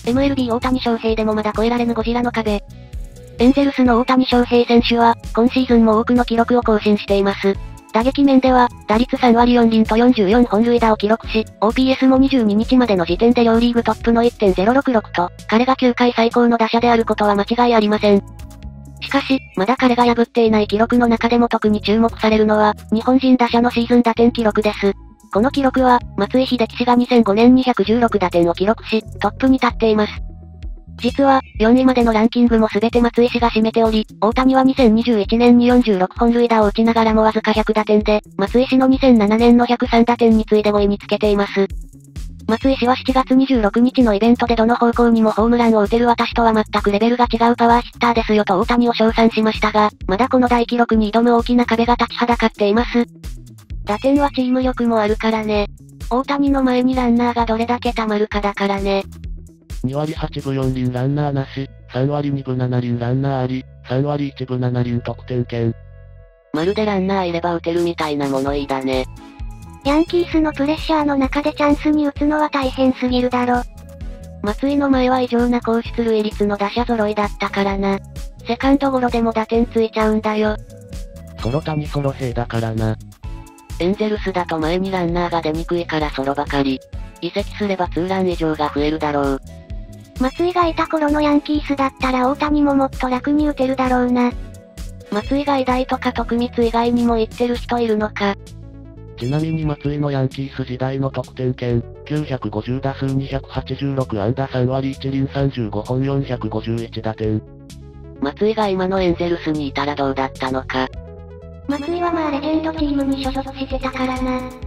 MLB 大谷翔平でもまだ超えられぬゴジラの壁。エンゼルスの大谷翔平選手は、今シーズンも多くの記録を更新しています。打撃面では、打率3割4厘と44本塁打を記録し、OPS も22日までの時点で両リーグトップの 1.066 と、彼が球界最高の打者であることは間違いありません。しかし、まだ彼が破っていない記録の中でも特に注目されるのは、日本人打者のシーズン打点記録です。この記録は、松井秀喜氏が2005年に116打点を記録し、トップに立っています。実は、4位までのランキングもすべて松井氏が占めており、大谷は2021年に46本塁打を打ちながらもわずか100打点で、松井氏の2007年の103打点に次いで5位につけています。松井氏は7月26日のイベントでどの方向にもホームランを打てる私とは全くレベルが違うパワーヒッターですよと大谷を称賛しましたが、まだこの大記録に挑む大きな壁が立ちはだかっています。打点はチーム力もあるからね。大谷の前にランナーがどれだけ溜まるかだからね。 2割8分4厘ランナーなし、3割2分7厘ランナーあり、3割1分7厘得点圏。 まるでランナーいれば打てるみたいな物言いだね。 ヤンキースのプレッシャーの中でチャンスに打つのは大変すぎるだろ。 松井の前は異常な高出塁率の打者揃いだったからな。セカンドゴロでも打点ついちゃうんだよ。 ソロ谷ソロ兵だからな。 エンゼルスだと前にランナーが出にくいからソロばかり。移籍すればツーラン以上が増えるだろう。 松井がいた頃のヤンキースだったら大谷ももっと楽に打てるだろうな。 松井が偉大とか徳光以外にも言ってる人いるのか。 ちなみに松井のヤンキース時代の得点圏、950打数286安打3割1厘35本451打点。 松井が今のエンゼルスにいたらどうだったのか。 松井はまあレジェンドチームに所属してたからな。